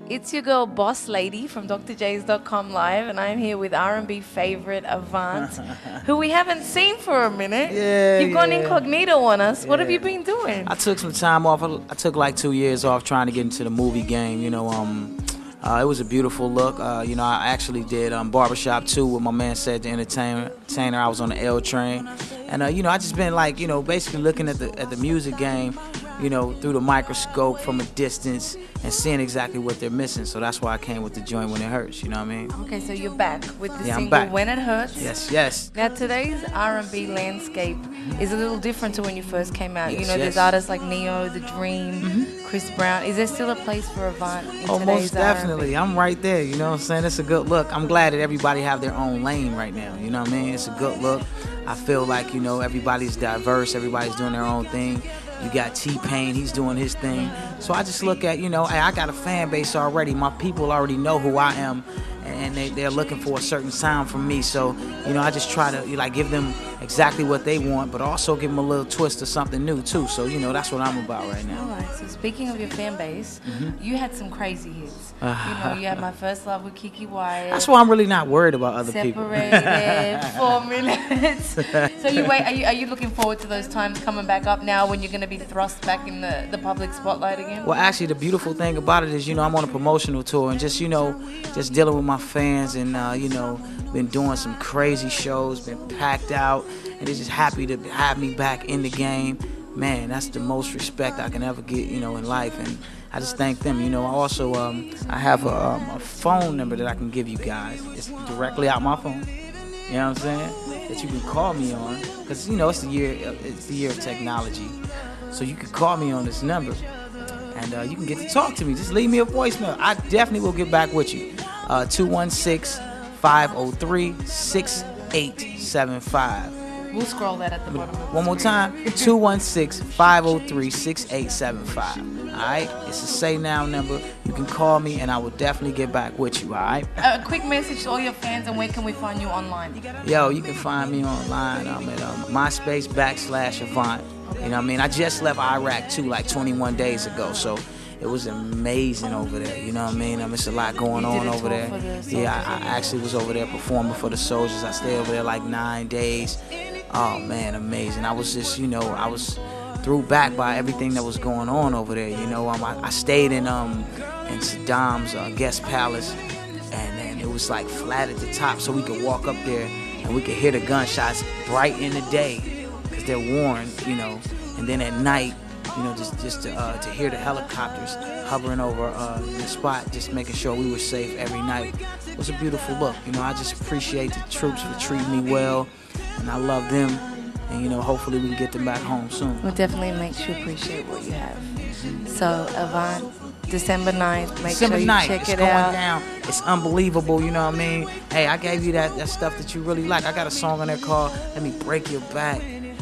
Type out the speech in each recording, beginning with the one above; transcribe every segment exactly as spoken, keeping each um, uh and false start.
It's your girl, Boss Lady from D R Jays dot com Live, and I'm here with R and B favorite Avant, who we haven't seen for a minute. Yeah, You've gone yeah. incognito on us. Yeah. What have you been doing? I took some time off. I took like two years off trying to get into the movie game. You know, um, uh, it was a beautiful look. Uh, you know, I actually did um, Barbershop two with my man Said the Entertainer. Entertainer. I was on the L train, and uh, you know, I just been like, you know, basically looking at the at the music game, you know, through the microscope from a distance and seeing exactly what they're missing. So that's why I came with the joint When It Hurts, you know what I mean? Okay, so you're back with the Yeah, I'm single back. When It Hurts. Yes, yes. Now today's R and B landscape is a little different to when you first came out. Yes, you know, there's yes. artists like Neo, The Dream, Mm-hmm. Chris Brown. Is there still a place for Avant in Oh, today's most definitely. R and B? I'm right there, you know what I'm saying? It's a good look. I'm glad that everybody have their own lane right now, you know what I mean? It's a good look. I feel like, you know, everybody's diverse, everybody's doing their own thing. You got T-Pain, he's doing his thing. So I just look at, you know, hey, I got a fan base already. My people already know who I am, and they, they're looking for a certain sound from me. So, you know, I just try to, like, give them exactly what they want, but also give them a little twist of something new, too. So, you know, that's what I'm about right now. All right, so speaking of your fan base, Mm-hmm. you had some crazy hits. You know, you had My First Love with Kiki Wyatt. That's why I'm really not worried about other people. Separated, four minutes. So you wait. Are you are you looking forward to those times coming back up now when you're going to be thrust back in the, the public spotlight again? Well, actually, the beautiful thing about it is, you know, I'm on a promotional tour and just, you know, just dealing with my fans and, uh, you know, been doing some crazy shows, been packed out, and they're just happy to have me back in the game. Man, that's the most respect I can ever get, you know, in life, and I just thank them. You know, I also, um, I have a, um, a phone number that I can give you guys. It's directly out my phone. You know what I'm saying? That you can call me on, because, you know, it's the year, it's the year of technology. So you can call me on this number, and uh, you can get to talk to me. Just leave me a voicemail. I definitely will get back with you. Uh, two one six, five oh three, six eight seven five. We'll scroll that at the bottom. Of the One more screen. time, two one six, five oh three, six eight seven five. All right? It's a Say Now number. You can call me, and I will definitely get back with you, all right? A quick message to all your fans, and where can we find you online? Yo, you can find me online. I'm at um, MySpace backslash Avant. You know what I mean? I just left Iraq, too, like twenty-one days ago, so it was amazing over there. You know what I mean? I mean, it's a lot going You did on a over tour there. for the soldiers Yeah, I, I over actually was over there performing for the soldiers. I stayed over there like nine days. Oh, man, amazing. I was just, you know, I was threw back by everything that was going on over there. You know, um, I, I stayed in um in Saddam's uh, guest palace, and, and it was like flat at the top, so we could walk up there and we could hear the gunshots bright in the day, because they're warned, you know, and then at night, you know, just just to, uh, to hear the helicopters hovering over uh, the spot, just making sure we were safe every night. It was a beautiful look. You know, I just appreciate the troops for treating me well, and I love them. And, you know, hopefully we can get them back home soon. Well, definitely makes you appreciate what you have. So, Avant, December ninth, make December sure you ninth, check it's it going out. down. It's unbelievable, you know what I mean? Hey, I gave you that, that stuff that you really like. I got a song on there called Let Me Break Your Back.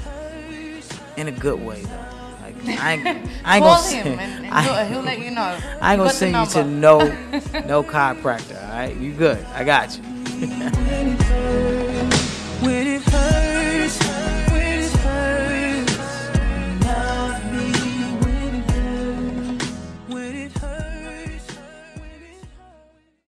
In a good way, though. Like, I ain't, I ain't Call gonna him, sing, and, and I, he'll, he'll let you know. I ain't You gonna got the send you to number. no, no chiropractor, all right? You good. I got you.